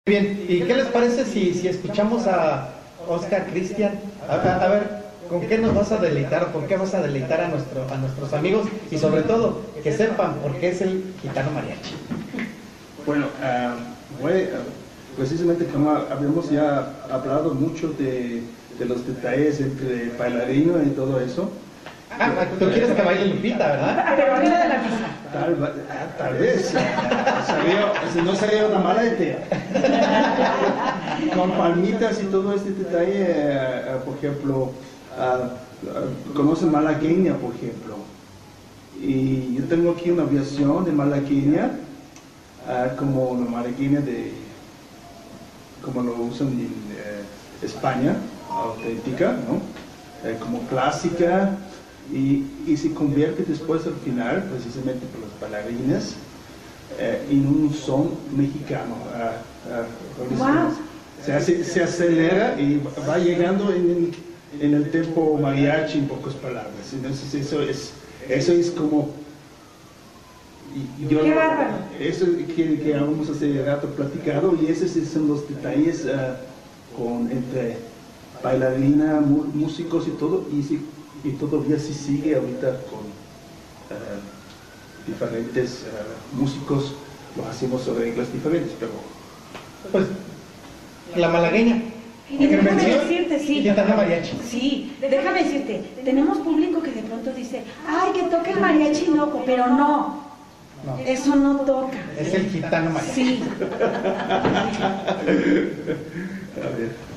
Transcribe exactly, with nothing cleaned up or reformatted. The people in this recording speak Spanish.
Bien, ¿y qué les parece si, si escuchamos a Oscar Cristian? A, a, a ver, ¿con qué nos vas a deleitar o con qué vas a deleitar a, nuestro, a nuestros amigos? Y sobre todo, que sepan por qué es el gitano mariachi. Bueno, uh, bueno uh, precisamente como habíamos ya hablado mucho de, de los detalles entre bailarino y todo eso. Ah, tú quieres que baile Lupita, ¿verdad? Pero arriba de la pista. Tal, tal vez. Salió, no sería una mala idea. Con palmitas y todo este detalle, uh, por ejemplo, uh, uh, conocen malagueña, por ejemplo. Y yo tengo aquí una aviación de malagueña, uh, como la malagueña de, como lo usan en uh, España, auténtica, ¿no? Uh, como clásica. Y, y se convierte después al final, precisamente por los bailarines, eh, en un son mexicano. Uh, uh, wow. se, hace, se acelera y va llegando en el, en el tempo mariachi, en pocas palabras. Entonces eso es, eso es como... Y yo, ¡qué bárbaro! Eso que, que habíamos hace rato platicado, y esos son los detalles uh, con, entre bailarina, músicos y todo. Y si, y todavía se sigue ahorita con uh, diferentes uh, músicos, lo hacemos sobre reglas diferentes, pero... Pues, la malagueña. Y déjame decirte, sí, gitano mariachi. sí, déjame decirte, tenemos público que de pronto dice, ay, que toque el mariachi loco, pero no, no, eso no toca. Es el gitano mariachi. Sí. A ver.